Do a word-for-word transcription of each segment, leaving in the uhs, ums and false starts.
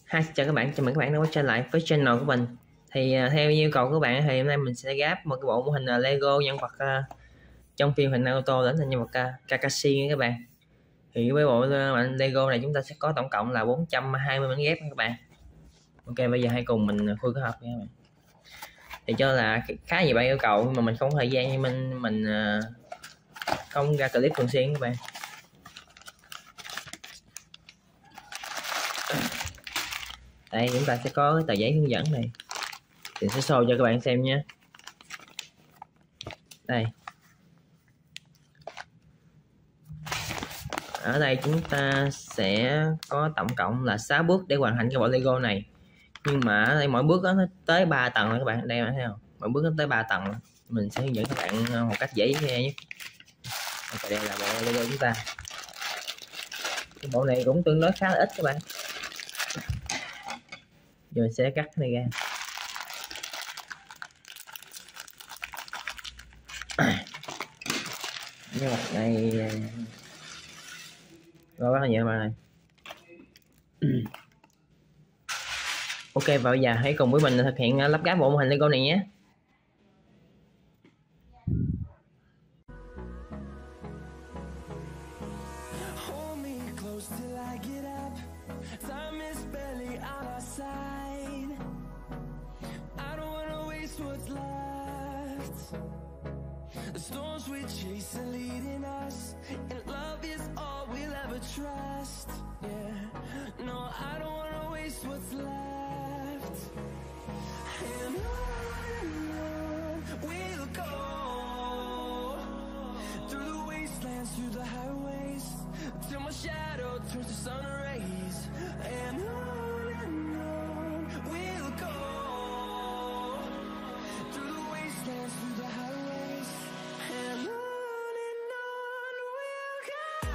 Hi, xin chào các bạn, chào mừng các bạn đã quay trở lại với channel của mình. Thì uh, theo yêu cầu của các bạn thì hôm nay mình sẽ ghép một cái bộ mô hình uh, Lego nhân vật uh, trong phim hình Naruto đến thành nhân vật uh, Kakashi nha các bạn. Thì với bộ uh, Lego này chúng ta sẽ có tổng cộng là bốn trăm hai mươi mảnh ghép các bạn. Ok, bây giờ hãy cùng mình khui cái hộp nha các bạn. Thì cho là khá nhiều bạn yêu cầu nhưng mà mình không có thời gian, nhưng mình mình uh, không ra clip thường xuyên các bạn. Đây chúng ta sẽ có cái tờ giấy hướng dẫn này, thì sẽ show cho các bạn xem nhé. Đây, ở đây chúng ta sẽ có tổng cộng là sáu bước để hoàn thành cái bộ Lego này, nhưng mà ở đây mỗi bước đó nó tới ba tầng rồi các bạn. Đây thấy không, mỗi bước nó tới ba tầng. Mình sẽ hướng dẫn các bạn một cách dễ nghe nhất. Ok, đây là bộ Lego chúng ta. Cái bộ này cũng tương đối khá là ít các bạn. Giờ mình sẽ cắt cái này ra. Nhưng mà này rồi rất là nhiều bạn này. Ok, và bây giờ hãy cùng với mình thực hiện lắp ghép bộ mô hình Lego này nhé. The storms we chase are leading us, and love is all we'll ever trust. Yeah, no, I don't wanna waste what's left. And on we'll go, through the wastelands, through the highways, till my shadow turns to sun rays. And on and on we'll go, through the wastelands, through the highways. And on and on we'll go.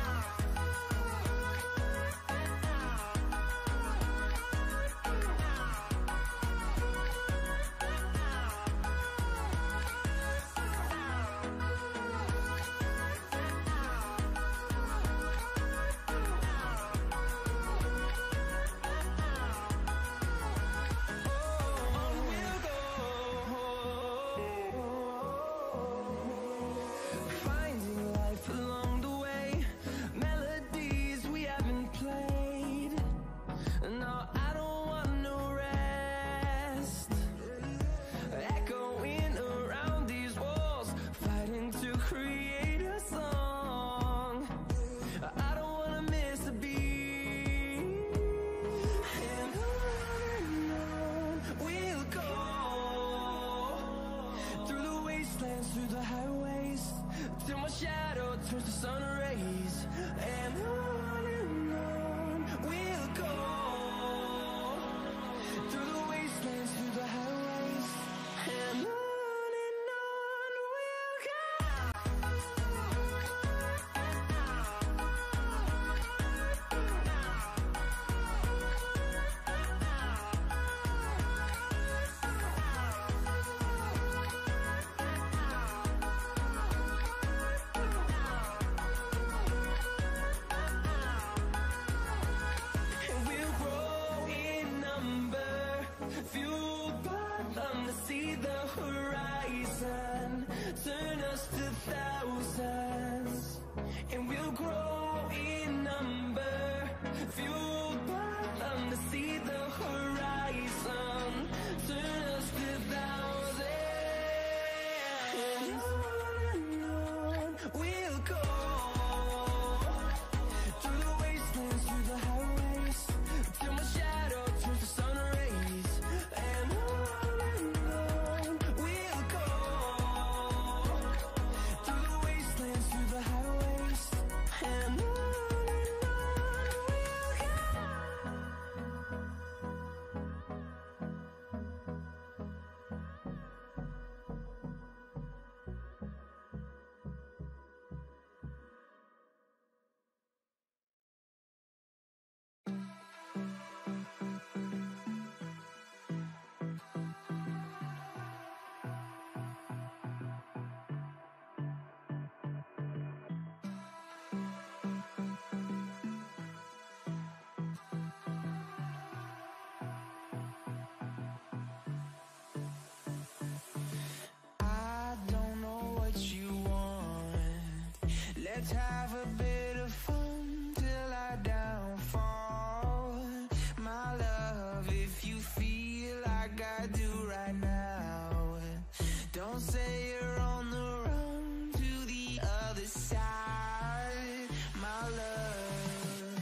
Through the highways, till my shadow turns to sun rays. And on and on we'll go, through the wastelands, through the highways. And on and on we'll go. See the horizon, turn us to thousands, and we'll grow in number, fueled by them to see the horizon, turn us to thousands, and on and on we'll go, through the wastelands, through the highways, till my shadow turns to sun rays. And on and on we'll go, through the wastelands, through the highways. And on and on we'll go. Let's have a bit of fun till I downfall. My love, if you feel like I do right now, don't say you're on the run to the other side, my love.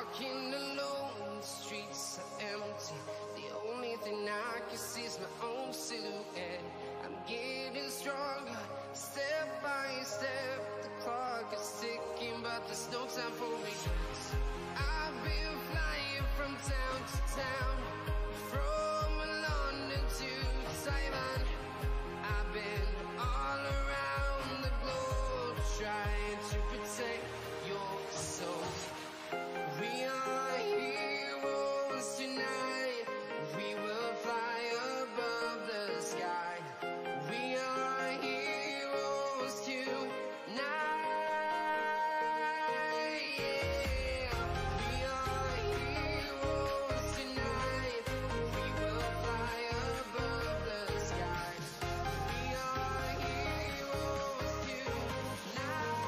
walking alone, the streets are empty. The only thing I can see is my own silhouette. I'm getting stronger, step by step. The clock is ticking, but there's no time for regrets. I've been flying from town to town, from London to Taiwan. I've been all around the globe, trying to protect your soul. We are heroes tonight. We will fly above the sky. We are heroes tonight. Yeah. We are heroes tonight. We will fly above the sky. We are heroes tonight.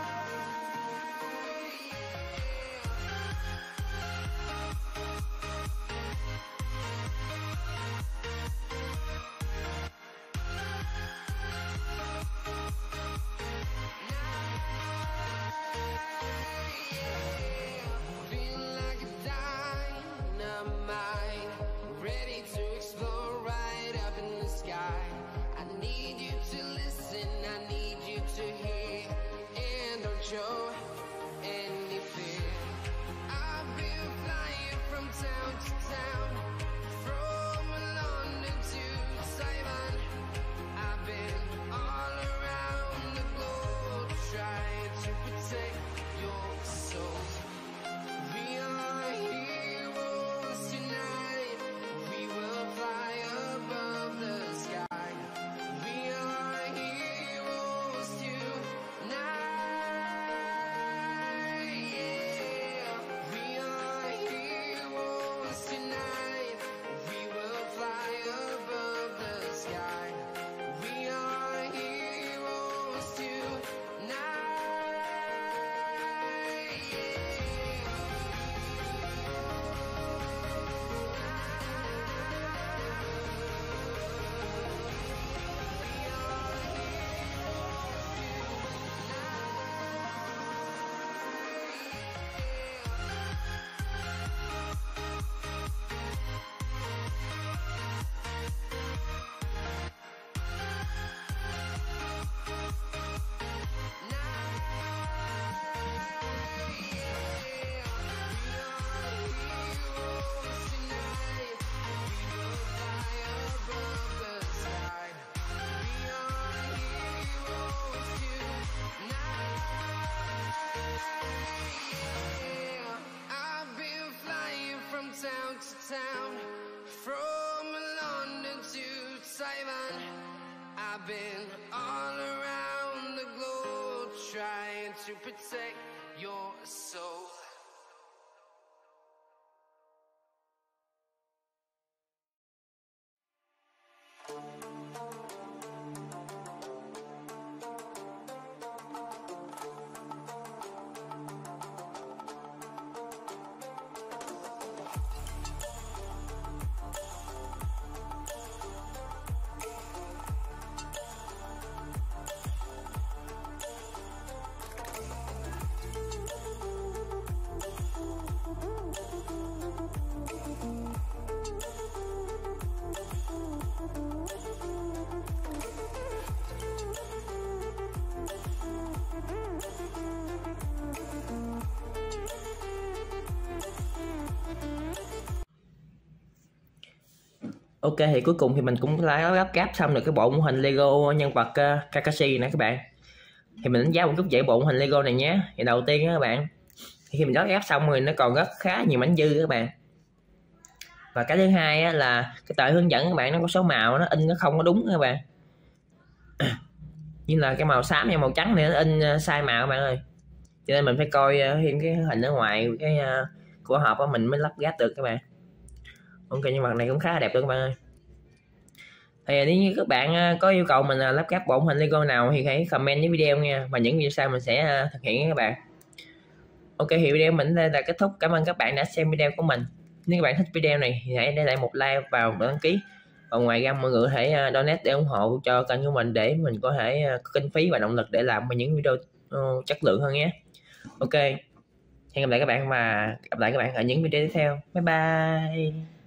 Feel like a dynamite, ready to explode right up in the sky. I need you to listen, I need you to hear, and don't show any fear. I've been flying from town to town, from London to Taiwan. I've been all around the globe, trying to protect your soul. We are heroes tonight. We will fly above the sky. We are heroes tonight. Yeah. We are heroes tonight. We will fly above the sky. We are heroes tonight. I've been flying from town to town, from London to Taiwan. I've been all around the globe, trying to protect your soul. Ok, thì cuối cùng thì mình cũng đã lắp ráp xong được cái bộ mô hình Lego nhân vật uh, Kakashi này các bạn. Thì mình đánh giá một chút về bộ mô hình Lego này nhé. Thì đầu tiên các bạn, thì khi mình lắp ráp xong rồi nó còn rất khá nhiều mảnh dư các bạn. Và cái thứ hai á, là cái tờ hướng dẫn các bạn nó có số màu nó in nó không có đúng các bạn. Như là cái màu xám hay màu trắng này nó in sai màu các bạn ơi. Cho nên mình phải coi thêm cái hình ở ngoài cái uh, của hộp đó mình mới lắp ráp được các bạn. Ok, nhân vật này cũng khá là đẹp luôn các bạn ơi. Thì nếu như các bạn có yêu cầu mình lắp ráp bộ hình Lego nào thì hãy comment dưới video nha, và những video sau mình sẽ thực hiện các bạn. Ok, thì video mình đây là kết thúc. Cảm ơn các bạn đã xem video của mình. Nếu các bạn thích video này thì hãy để lại một like vào đăng ký. Và ngoài ra mọi người hãy donate để ủng hộ cho kênh của mình để mình có thể có kinh phí và động lực để làm những video chất lượng hơn nhé. Ok. Hẹn gặp lại các bạn và gặp lại các bạn ở những video tiếp theo. Bye bye.